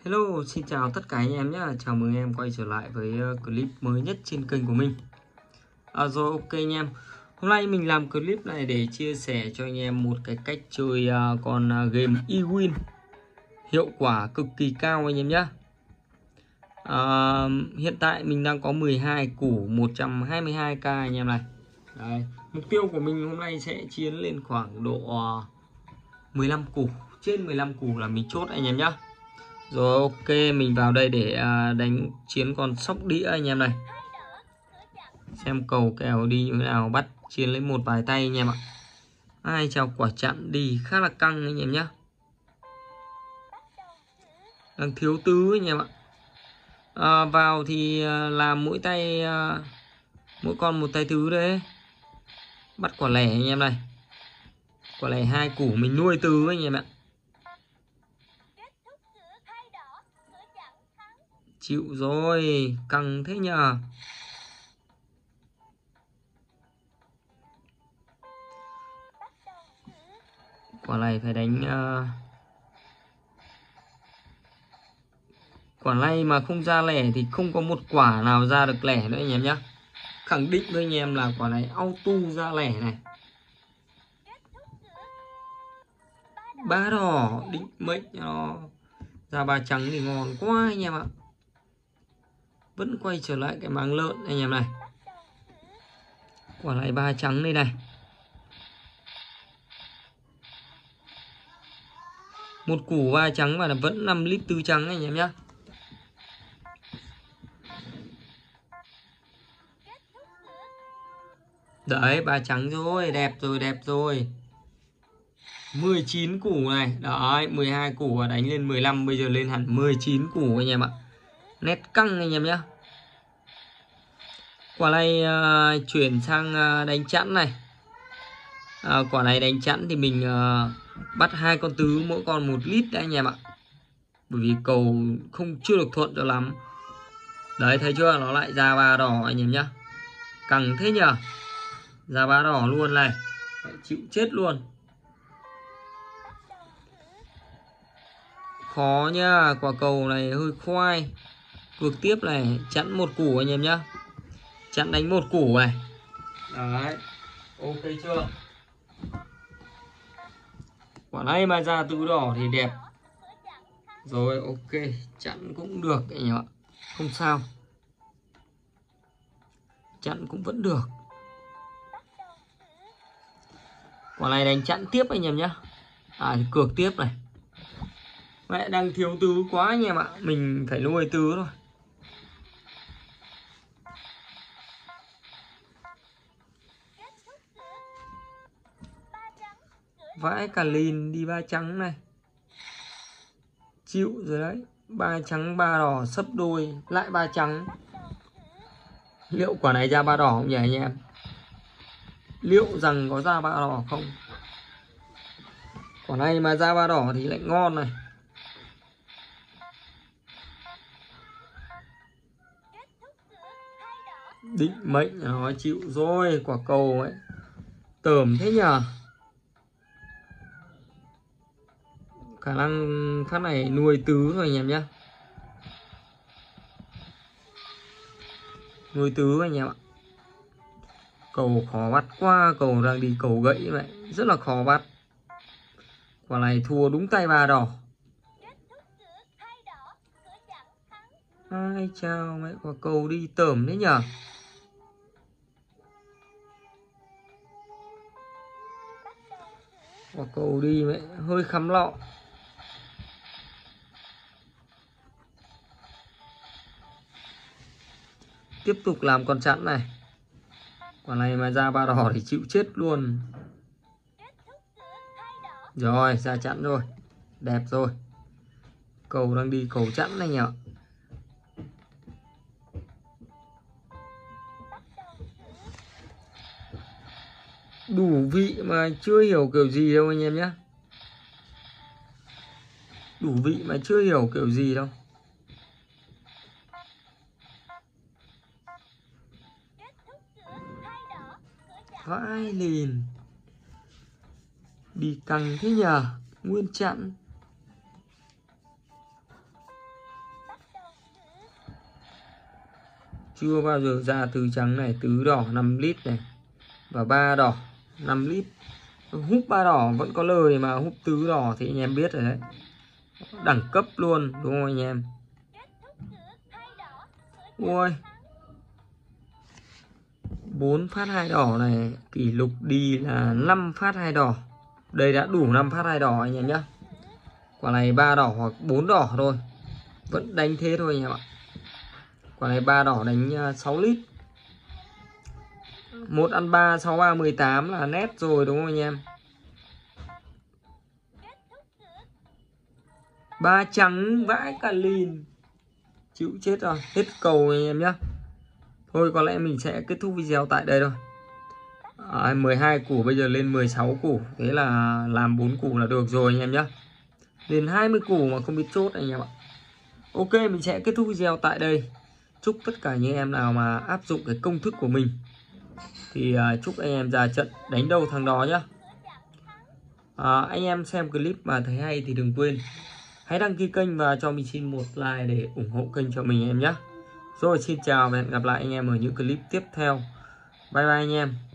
Hello, xin chào tất cả anh em nhé. Chào mừng em quay trở lại với clip mới nhất trên kênh của mình. Rồi ok anh em. Hôm nay mình làm clip này để chia sẻ cho anh em một cái cách chơi con game eWin hiệu quả cực kỳ cao anh em nhé. Hiện tại mình đang có 12 củ 122k anh em này. Đấy. Mục tiêu của mình hôm nay sẽ chiến lên khoảng độ 15 củ. Trên 15 củ là mình chốt anh em nhé. Rồi ok, mình vào đây để đánh chiến con sóc đĩa anh em này. Xem cầu kèo đi như thế nào, bắt chiến lấy một vài tay anh em ạ. Ai chào quả chặn đi khá là căng anh em nhé. Đang thiếu tứ anh em ạ. Vào thì làm mỗi tay mỗi con một tay tứ đấy. Bắt quả lẻ anh em này. Quả lẻ 2 củ mình nuôi tứ anh em ạ. Chịu rồi, căng thế nhờ. Quả này phải đánh quả này mà không ra lẻ thì không có một quả nào ra được lẻ nữa anh em nhé. Khẳng định với anh em là quả này auto ra lẻ này. Ba đỏ định mệnh nó ra ba trắng thì ngon quá anh em ạ. Vẫn quay trở lại cái máng lợn anh em này. Quả này ba trắng đây này. Một củ ba trắng và vẫn 5 lít tứ trắng anh em nhé. Đấy, ba trắng rồi, đẹp rồi, đẹp rồi. 19 củ này, đấy, 12 củ và đánh lên 15, bây giờ lên hẳn 19 củ anh em ạ. Nét căng anh em nhé. Quả này chuyển sang đánh chẵn này. Quả này đánh chẵn thì mình bắt hai con tứ mỗi con 1 lít đấy anh em ạ. Bởi vì cầu chưa được thuận cho lắm. Đấy thấy chưa, nó lại ra ba đỏ anh em nhá. Căng thế nhờ. Ra ba đỏ luôn này. Đấy, chịu chết luôn. Khó nhá, quả cầu này hơi khoai. Cược tiếp này, chẵn một củ anh em nhá. Chẵn đánh một củ này. Đấy. Ok chưa? Quả này mà ra tứ đỏ thì đẹp. Rồi ok, chặn cũng được anh em ạ. Không sao. Chặn cũng vẫn được. Quả này đánh chặn tiếp anh em nhé. Thì cược tiếp này. Mẹ đang thiếu tứ quá anh em ạ. Mình phải nuôi tứ thôi. Vãi cả lìn đi ba trắng này. Chịu rồi đấy. Ba trắng ba đỏ sấp đôi. Lại ba trắng. Liệu quả này ra ba đỏ không nhỉ anh em? Liệu rằng có ra ba đỏ không? Quả này mà ra ba đỏ thì lại ngon này. Định mệnh nó chịu rồi. Quả cầu ấy tởm thế nhờ. Khả năng phát này nuôi tứ rồi anh em nhé. Nuôi tứ anh em ạ. Cầu khó bắt quá. Cầu đang đi cầu gãy vậy. Rất là khó bắt. Quả này thua đúng tay ba đỏ. Ai chào mẹ, quả cầu đi tởm thế nhở. Quả cầu đi mẹ hơi khắm lọ. Tiếp tục làm con chẵn này. Quả này mà ra ba đỏ thì chịu chết luôn. Rồi ra chẵn rồi. Đẹp rồi. Cầu đang đi cầu chẵn này nhỉ. Đủ vị mà chưa hiểu kiểu gì đâu anh em nhé. Đủ vị mà chưa hiểu kiểu gì đâu. Vãi lìn. Đi căng thế nhờ. Nguyên chặn. chưa bao giờ ra tứ trắng này, tứ đỏ 5 lít này và ba đỏ 5 lít. Húp ba đỏ vẫn có lời mà húp tứ đỏ thì anh em biết rồi đấy, đẳng cấp luôn đúng không anh em. Ui 4 phát 2 đỏ này, kỷ lục đi là 5 phát 2 đỏ. Đây đã đủ 5 phát 2 đỏ anh em nhé. Quả này 3 đỏ hoặc 4 đỏ thôi, vẫn đánh thế thôi anh em ạ. Quả này 3 đỏ đánh 6 lít. 1 ăn 3, 6 3 18 là nét rồi đúng không anh em. 3 trắng vãi cả lìn, chịu chết rồi, hết cầu anh em nhé. Thôi có lẽ mình sẽ kết thúc video tại đây thôi. 12 củ bây giờ lên 16 củ, thế là làm 4 củ là được rồi anh em nhé. Đến 20 củ mà không biết chốt anh em ạ. Ok, mình sẽ kết thúc video tại đây. Chúc tất cả những em nào mà áp dụng cái công thức của mình thì chúc anh em ra trận đánh đâu thằng đó nhá. Anh em xem clip mà thấy hay thì đừng quên hãy đăng ký kênh và cho mình xin một like để ủng hộ kênh cho mình em nhé. Rồi xin chào và hẹn gặp lại anh em ở những clip tiếp theo. Bye bye anh em.